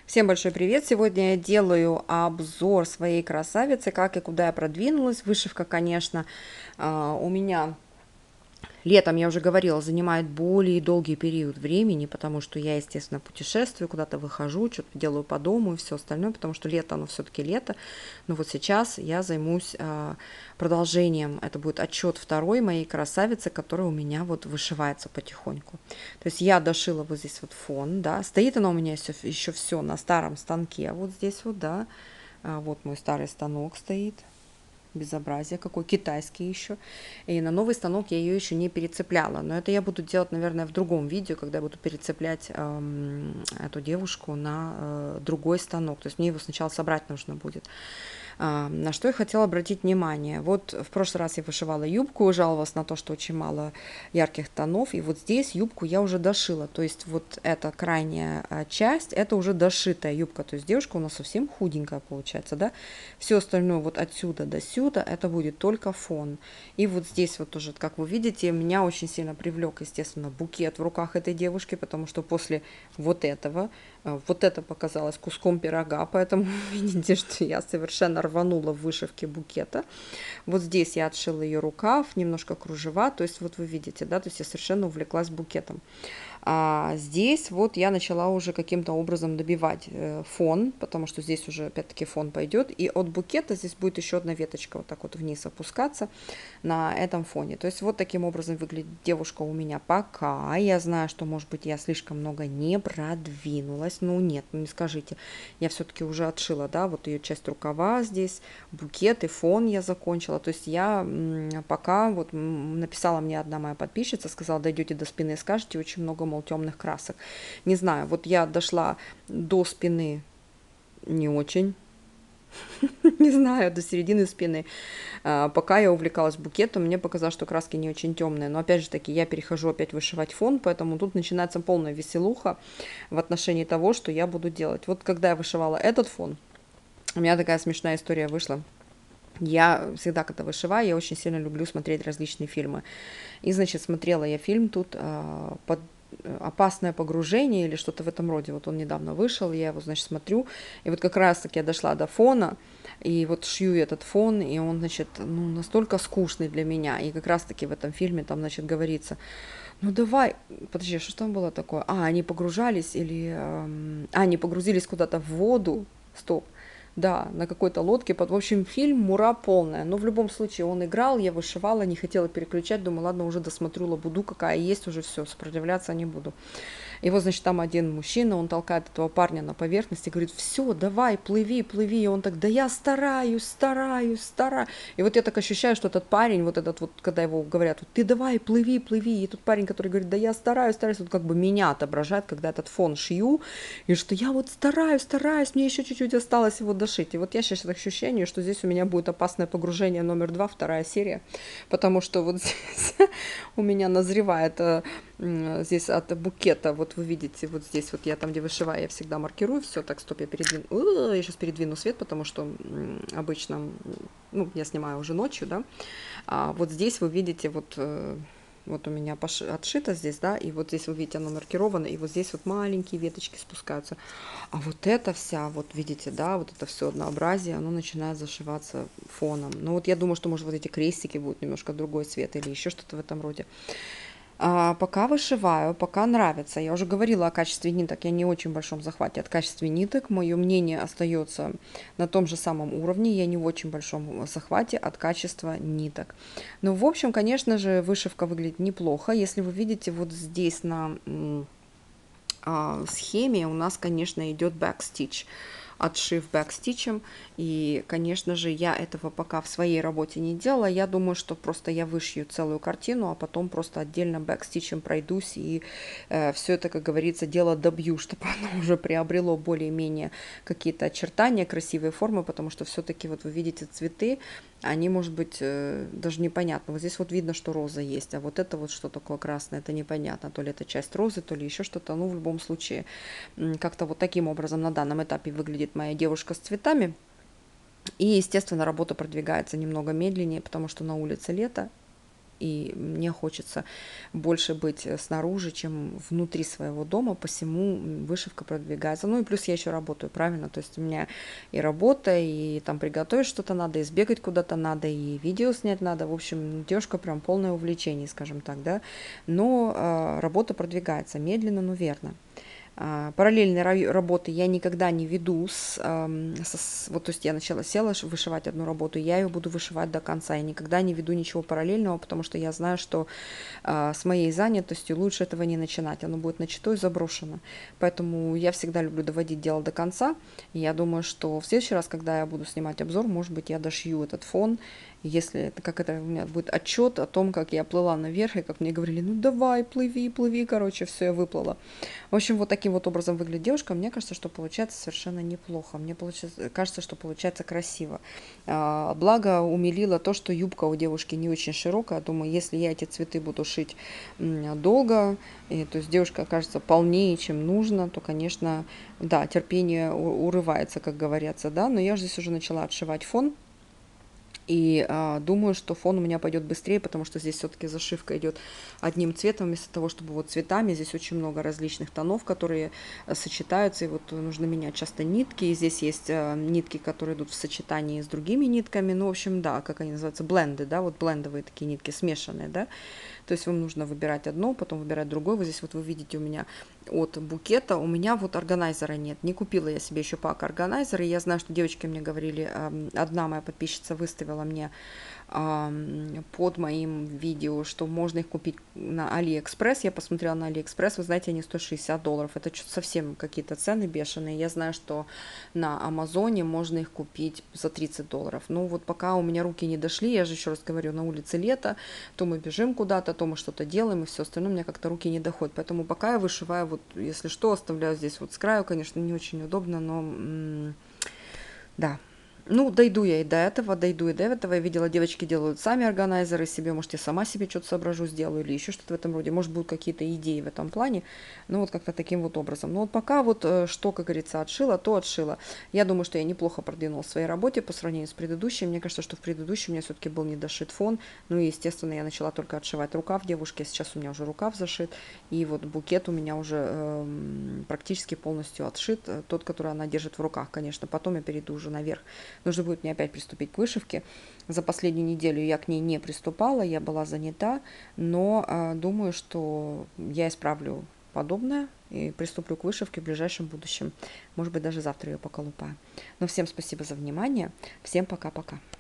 Всем большой привет! Сегодня я делаю обзор своей красавицы, как и куда я продвинулась. Вышивка, конечно, у меня летом, я уже говорила, занимает более долгий период времени, потому что я, естественно, путешествую, куда-то выхожу, что-то делаю по дому и все остальное, потому что лето, оно все-таки лето. Но вот сейчас я займусь продолжением. Это будет отчет второй моей красавицы, которая у меня вот вышивается потихоньку. То есть я дошила вот здесь вот фон, да, стоит она у меня еще все на старом станке, вот здесь вот, да, вот мой старый станок стоит, безобразие какой, китайский еще. И на новый станок я ее еще не перецепляла. Но это я буду делать, наверное, в другом видео, когда я буду перецеплять эту девушку на другой станок. То есть мне его сначала собрать нужно будет. На что я хотела обратить внимание. Вот в прошлый раз я вышивала юбку, жаловалась на то, что очень мало ярких тонов. И вот здесь юбку я уже дошила. То есть вот эта крайняя часть, это уже дошитая юбка. То есть девушка у нас совсем худенькая получается, да. Все остальное вот отсюда до сюда, это будет только фон. И вот здесь вот тоже, как вы видите, меня очень сильно привлек, естественно, букет в руках этой девушки, потому что после вот этого, вот это показалось куском пирога, поэтому видите, что я совершенно рванула в вышивке букета. Вот здесь я отшила ее рукав, немножко кружева, то есть вот вы видите, да, то есть я совершенно увлеклась букетом. А здесь вот я начала уже каким-то образом добивать фон, потому что здесь уже опять-таки фон пойдет, и от букета здесь будет еще одна веточка вот так вот вниз опускаться на этом фоне. То есть вот таким образом выглядит девушка у меня пока. Я знаю, что, может быть, я слишком много не продвинулась. Ну нет, ну не скажите. Я все-таки уже отшила, да, вот ее часть рукава здесь, букет и фон я закончила. То есть я пока, вот написала мне одна моя подписчица, сказала, дойдете до спины и скажете, очень много, мол, темных красок. Не знаю, вот я дошла до спины не очень, не знаю, до середины спины. Пока я увлекалась букетом, мне показалось, что краски не очень темные. Но опять же таки, я перехожу опять вышивать фон, поэтому тут начинается полная веселуха в отношении того, что я буду делать. Вот когда я вышивала этот фон, у меня такая смешная история вышла. Я всегда, когда вышиваю, я очень сильно люблю смотреть различные фильмы. И, значит, смотрела я фильм тут под «Опасное погружение» или что-то в этом роде. Вот он недавно вышел, я его, значит, смотрю. И вот как раз-таки я дошла до фона, и вот шью этот фон, и он, значит, ну, настолько скучный для меня. И как раз-таки в этом фильме там, значит, говорится, ну давай, подожди, что там было такое? Они погружались или... они погрузились куда-то в воду. Стоп. Да, на какой-то лодке. В общем, фильм мура полная. Но в любом случае он играл, я вышивала, не хотела переключать. Думаю, ладно, уже досмотрю лабуду, какая есть, уже все, сопротивляться не буду. И вот, значит, там один мужчина, он толкает этого парня на поверхность и говорит, все, давай, плыви, плыви. И он так, да я стараюсь, стараюсь, стараюсь. И вот я так ощущаю, что этот парень, вот этот вот, когда его говорят, вот, ты давай, плыви, плыви. И тут парень, который говорит, да я стараюсь, стараюсь, вот как бы меня отображает, когда этот фон шью, и что я вот стараюсь, стараюсь, мне еще чуть-чуть осталось его дошить. И вот я сейчас ощущение, что здесь у меня будет «Опасное погружение» номер 2, вторая серия, потому что вот здесь у меня назревает здесь от букета, вот вы видите, вот здесь вот я там, где вышиваю, я всегда маркирую, все, так, стоп, я передвину, я сейчас передвину свет, потому что обычно, ну, я снимаю уже ночью, да, вот здесь вы видите, вот, вот у меня отшито здесь, да, и вот здесь вы видите, оно маркировано, и вот здесь вот маленькие веточки спускаются, а вот это вся, вот видите, да, вот это все однообразие, оно начинает зашиваться фоном, ну, вот я думаю, что, может, вот эти крестики будут немножко другой цвет или еще что-то в этом роде. Пока вышиваю, пока нравится. Я уже говорила о качестве ниток. Я не очень в большом захвате от качества ниток. Мое мнение остается на том же самом уровне. Я не в очень большом захвате от качества ниток. Но, в общем, конечно же, вышивка выглядит неплохо. Если вы видите, вот здесь на схеме у нас, конечно, идет backstitch, отшив бэкстичем, и, конечно же, я этого пока в своей работе не делала. Я думаю, что просто я вышью целую картину, а потом просто отдельно бэкстичем пройдусь и все это, как говорится, дело добью, чтобы оно уже приобрело более-менее какие-то очертания, красивые формы, потому что все-таки вот вы видите цветы, они, может быть, даже непонятно. Вот здесь вот видно, что роза есть, а вот это вот что такое красное, это непонятно. То ли это часть розы, то ли еще что-то. Ну, в любом случае, как-то вот таким образом на данном этапе выглядит моя девушка с цветами. И, естественно, работа продвигается немного медленнее, потому что на улице лето. и мне хочется больше быть снаружи, чем внутри своего дома, посему вышивка продвигается. Ну и плюс я еще работаю, правильно, то есть у меня и работа, и там приготовить что-то надо, и сбегать куда-то надо, и видео снять надо, в общем, девушка прям полное увлечение, скажем так, да, но работа продвигается медленно, но верно. Параллельной работы я никогда не веду. Вот, то есть я села вышивать одну работу, я ее буду вышивать до конца. Я никогда не веду ничего параллельного, потому что я знаю, что с моей занятостью лучше этого не начинать. Оно будет начато и заброшено. Поэтому я всегда люблю доводить дело до конца. И я думаю, что в следующий раз, когда я буду снимать обзор, может быть, я дошью этот фон. Если это, как это у меня будет отчет о том, как я плыла наверх, и как мне говорили, ну давай, плыви, плыви, короче, все, я выплыла. В общем, вот таким вот образом выглядит девушка. Мне кажется, что получается совершенно неплохо. Мне кажется, что получается красиво. Благо умилило то, что юбка у девушки не очень широкая. Думаю, если я эти цветы буду шить долго, то есть девушка окажется полнее, чем нужно, то, конечно, да, терпение урывается, как говорится, да. Но я же здесь уже начала отшивать фон. И думаю, что фон у меня пойдет быстрее, потому что здесь все-таки зашивка идет одним цветом, вместо того, чтобы вот цветами. Здесь очень много различных тонов, которые сочетаются, и вот нужно менять часто нитки. И здесь есть нитки, которые идут в сочетании с другими нитками. Ну, в общем, да, как они называются, бленды, да, вот блендовые такие нитки, смешанные, да. То есть вам нужно выбирать одно, потом выбирать другое. Вот здесь вот вы видите у меня от букета, у меня вот органайзера нет. Не купила я себе еще пак органайзера. И я знаю, что девочки мне говорили, одна моя подписчица выставила мне под моим видео, что можно их купить на Алиэкспресс. Я посмотрела на Алиэкспресс, вы знаете, они стоят $60. Это что-то совсем какие-то цены бешеные. Я знаю, что на Амазоне можно их купить за $30. Ну вот пока у меня руки не дошли, я же еще раз говорю, на улице лето, то мы бежим куда-то, то мы что-то делаем, и все остальное у меня как-то руки не доходят. Поэтому пока я вышиваю, вот если что, оставляю здесь вот с краю, конечно, не очень удобно, но да. Ну, дойду я и до этого, дойду и до этого. Я видела, девочки делают сами органайзеры себе. Может, я сама себе что-то соображу, сделаю или еще что-то в этом роде. Может, будут какие-то идеи в этом плане. Ну, вот как-то таким вот образом. Но вот пока вот что, как говорится, отшила, то отшила. Я думаю, что я неплохо продвинула в своей работе по сравнению с предыдущей. Мне кажется, что в предыдущем у меня все-таки был недошит фон. Ну, и, естественно, я начала только отшивать рукав девушки. А сейчас у меня уже рукав зашит. И вот букет у меня уже практически полностью отшит. Тот, который она держит в руках, конечно. Потом я перейду уже наверх. Нужно будет мне опять приступить к вышивке. За последнюю неделю я к ней не приступала, я была занята, но думаю, что я исправлю подобное и приступлю к вышивке в ближайшем будущем. Может быть, даже завтра ее поколупаю. Но всем спасибо за внимание. Всем пока-пока.